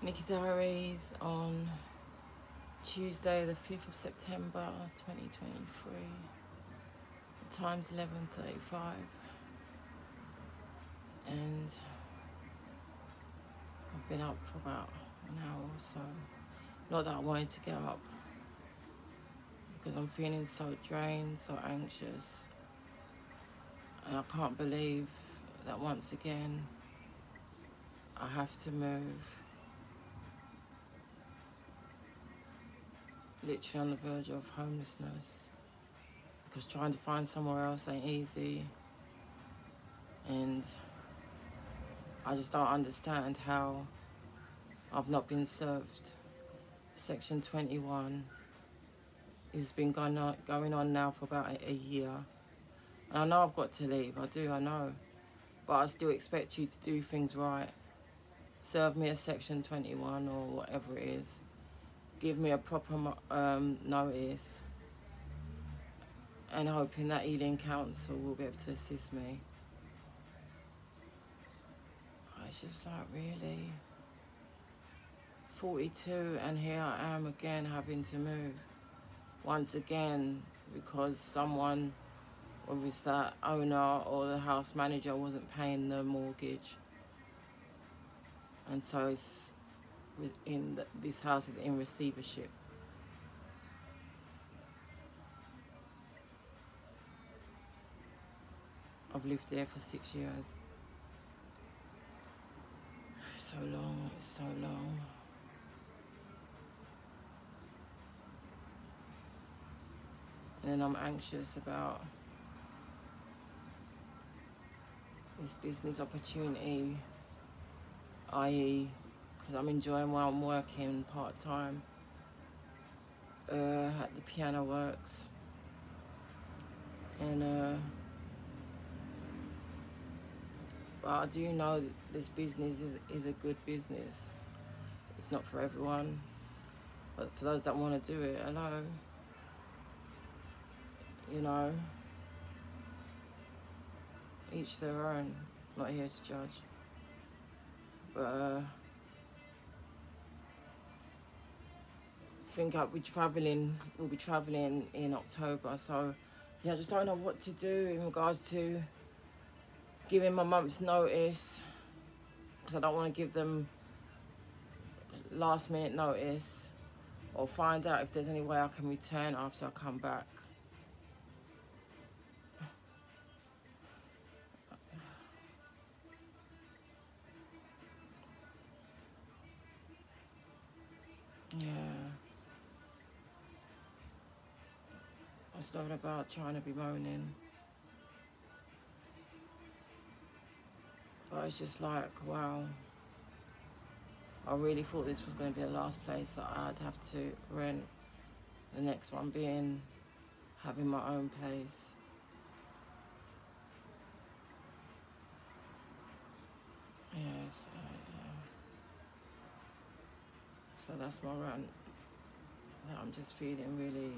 Nikki Diaries on Tuesday the 5th of September 2023. The time's 11:35 and I've been up for about an hour or so. Not that I wanted to get up because I'm feeling so drained, so anxious, and I can't believe that once again I have to move. Literally on the verge of homelessness because trying to find somewhere else ain't easy, and I just don't understand how I've not been served. Section 21 has been going on now for about a year, and I know I've got to leave, I know, but I still expect you to do things right. Serve me a Section 21 or whatever it is. Give me a proper notice, and hoping that Ealing Council will be able to assist me. It's just like, really? 42 and here I am again having to move. Once again, because someone, whether it's the owner or the house manager, wasn't paying the mortgage. And so it's this house is in receivership. I've lived there for 6 years. It's so long, it's so long. And then I'm anxious about this business opportunity, i.e. because I'm enjoying while I'm working part-time at the Piano Works. And but I do know that this business is a good business. It's not for everyone, but for those that want to do it, hello. You know, each their own. Not here to judge. But I think we'll be travelling in October, so yeah, I just don't know what to do in regards to giving my month's notice, because I don't want to give them last minute notice, or find out if there's any way I can return after I come back. Yeah. It's not about trying to be moaning, but it's just like, wow, I really thought this was going to be the last place that I'd have to rent. The next one being having my own place. Yes, yeah. So that's my rant. That I'm just feeling really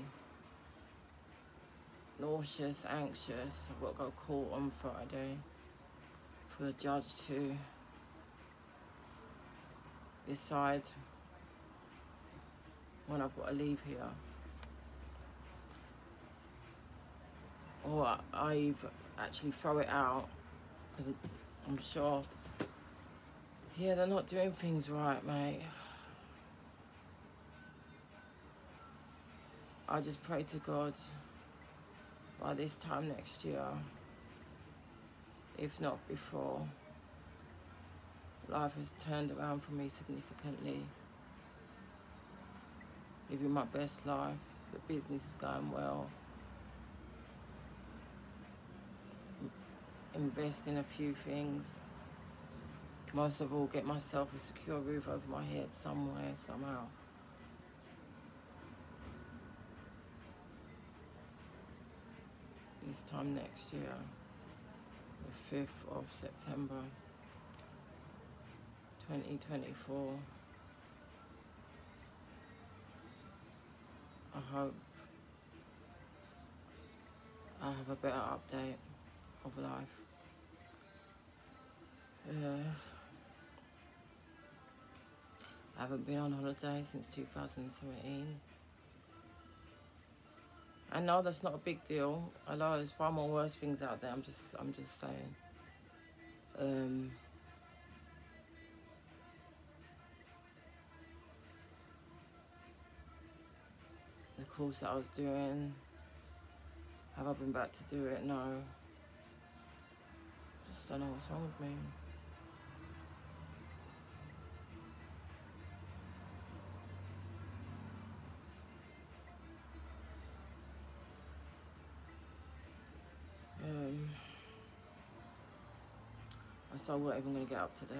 nauseous, anxious. I've got to go court on Friday for the judge to decide when I've got to leave here, or I actually throw it out, because I'm sure, yeah, they're not doing things right, mate. I just pray to God by this time next year, if not before, life has turned around for me significantly. Living my best life, the business is going well. Invest in a few things. Most of all, get myself a secure roof over my head somewhere, somehow. This time next year, the 5th of September 2024. I hope I have a better update of life. I haven't been on holiday since 2017. I know that's not a big deal. I know there's far more worse things out there. I'm just saying. The course that I was doing, have I been back to do it? No. Just don't know what's wrong with me. So I'm not even going to get up today.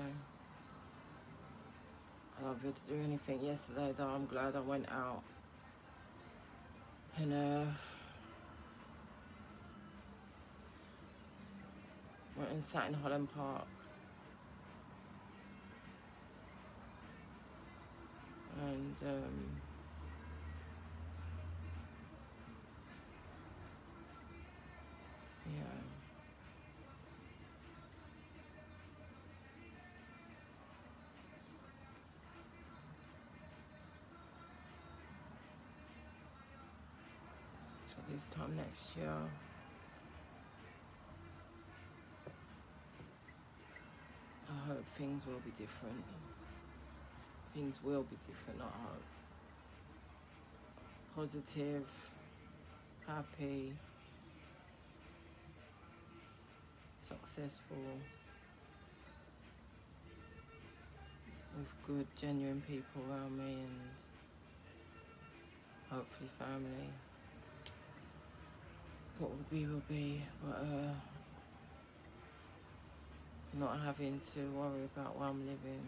I don't feel to do anything yesterday though. I'm glad I went out and went and sat in Holland Park. And yeah. So this time next year, I hope things will be different. Things will be different, I hope. Positive, happy, successful, with good, genuine people around me, and hopefully family. What will be, but not having to worry about where I'm living.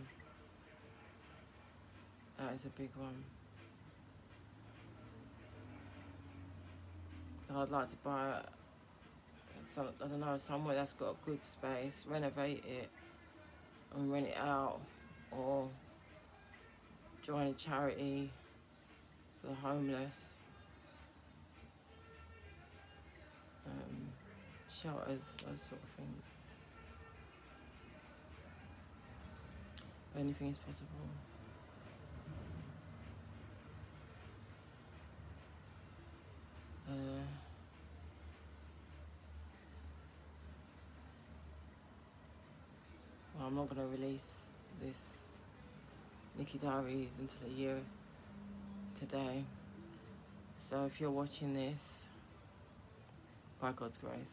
That is a big one. I'd like to buy some, I don't know, somewhere that's got a good space, renovate it and rent it out, or join a charity for the homeless, shelters, those sort of things. Anything is possible. Well, I'm not going to release this Nikki Diaries until a year today. So if you're watching this, by God's grace,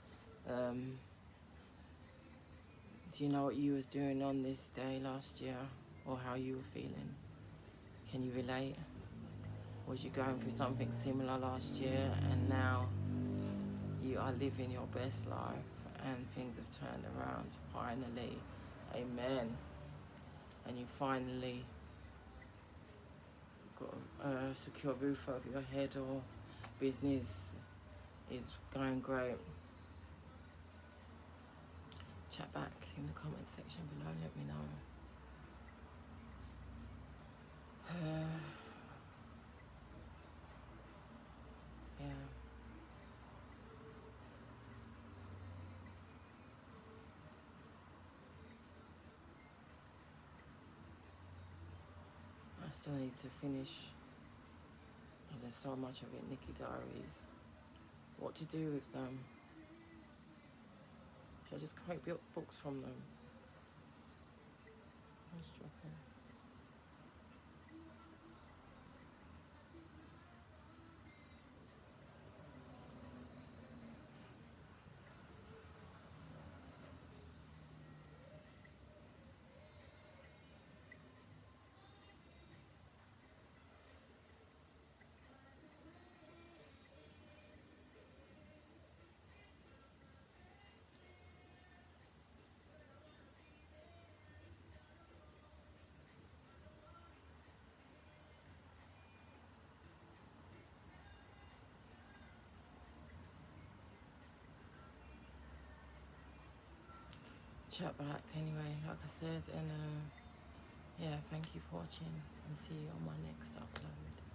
do you know what you was doing on this day last year, or how you were feeling? Can you relate? Was you going through something similar last year, and now you are living your best life and things have turned around finally? Amen. And you finally got a secure roof over your head, or business is going great. Chat back in the comment section below, let me know. Yeah. I still need to finish, because there's so much of it, Nikki Diaries. What to do with them? Should I just create books from them? Let's drop it. Chat back anyway, like I said, and yeah, thank you for watching, and see you on my next upload.